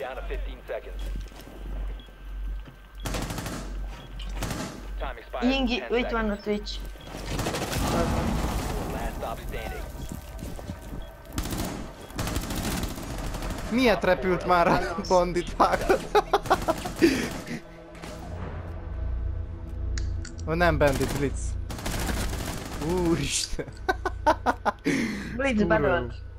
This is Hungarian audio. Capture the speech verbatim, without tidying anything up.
Down to fifteen seconds. Time expires. Ingi, ten itt van a seconds. Twitch. Last stop standing. Miért repült már a bandit vágod? Ó, nem bandit, Blitz. Úristen. Blitz Kurva jó. bedölt.